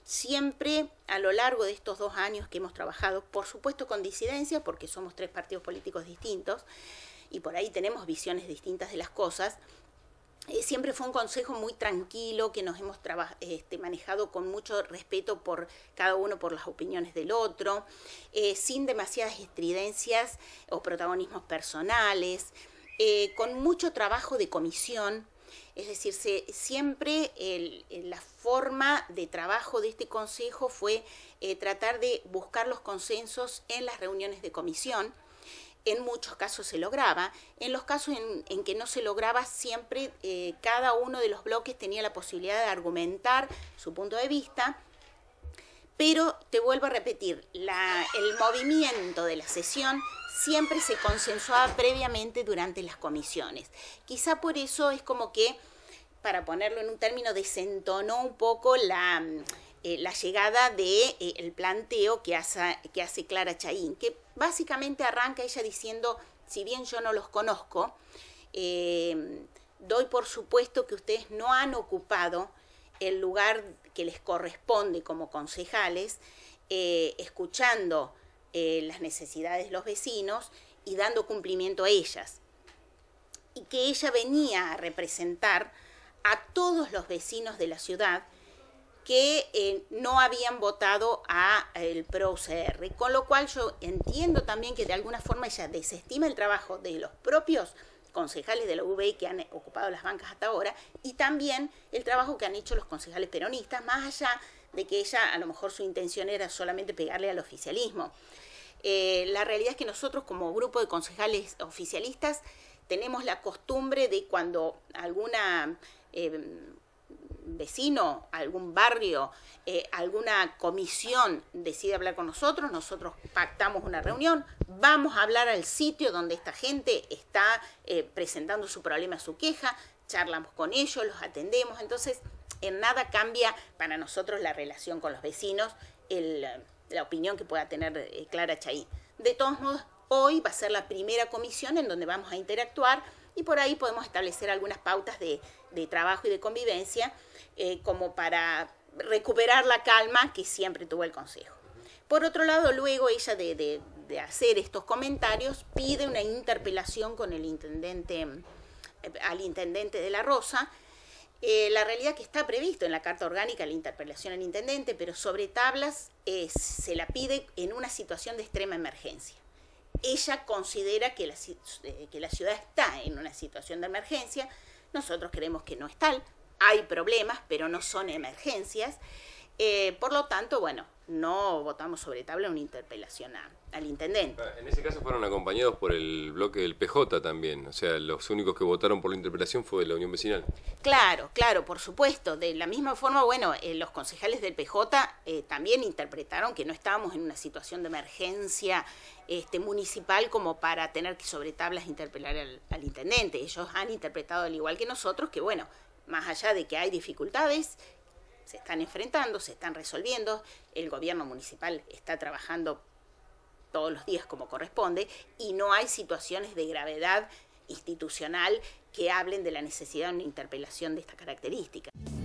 siempre a lo largo de estos 2 años que hemos trabajado, por supuesto con disidencia, porque somos 3 partidos políticos distintos y por ahí tenemos visiones distintas de las cosas, siempre fue un consejo muy tranquilo, que nos hemos manejado con mucho respeto por cada uno, por las opiniones del otro, sin demasiadas estridencias o protagonismos personales, con mucho trabajo de comisión. Es decir, siempre la forma de trabajo de este consejo fue tratar de buscar los consensos en las reuniones de comisión. En muchos casos se lograba, en los casos en que no se lograba siempre cada uno de los bloques tenía la posibilidad de argumentar su punto de vista, pero te vuelvo a repetir, el movimiento de la sesión siempre se consensuaba previamente durante las comisiones. Quizá por eso es como que, para ponerlo en un término, desentonó un poco la llegada del planteo que hace Clara Chahín, que básicamente arranca ella diciendo, si bien yo no los conozco, doy por supuesto que ustedes no han ocupado el lugar que les corresponde como concejales, escuchando las necesidades de los vecinos y dando cumplimiento a ellas. Y que ella venía a representar a todos los vecinos de la ciudad que no habían votado a el PRO-UCR, con lo cual yo entiendo también que de alguna forma ella desestima el trabajo de los propios concejales de la UBI que han ocupado las bancas hasta ahora y también el trabajo que han hecho los concejales peronistas, más allá de que ella a lo mejor su intención era solamente pegarle al oficialismo. La realidad es que nosotros como grupo de concejales oficialistas tenemos la costumbre de cuando alguna vecino, algún barrio, alguna comisión decide hablar con nosotros, nosotros pactamos una reunión, vamos a hablar al sitio donde esta gente está presentando su problema, su queja, charlamos con ellos, los atendemos, entonces en nada cambia para nosotros la relación con los vecinos, la opinión que pueda tener Clara Chahín. De todos modos, hoy va a ser la primera comisión en donde vamos a interactuar y por ahí podemos establecer algunas pautas de trabajo y de convivencia como para recuperar la calma que siempre tuvo el Consejo. Por otro lado, luego ella de hacer estos comentarios pide una interpelación con el intendente, al intendente de La Rosa. La realidad que está previsto en la Carta Orgánica la interpelación al intendente, pero sobre tablas se la pide en una situación de extrema emergencia. Ella considera que la ciudad está en una situación de emergencia, nosotros creemos que no es tal, hay problemas, pero no son emergencias, por lo tanto, bueno, no votamos sobre tabla una interpelación al intendente. En ese caso fueron acompañados por el bloque del PJ también, o sea, los únicos que votaron por la interpelación fue la Unión Vecinal. Claro, por supuesto. De la misma forma, bueno, los concejales del PJ también interpretaron que no estábamos en una situación de emergencia municipal como para tener que sobre tablas interpelar al intendente. Ellos han interpretado al igual que nosotros que, bueno, más allá de que hay dificultades, se están enfrentando, se están resolviendo, el gobierno municipal está trabajando todos los días como corresponde y no hay situaciones de gravedad institucional que hablen de la necesidad de una interpelación de esta característica.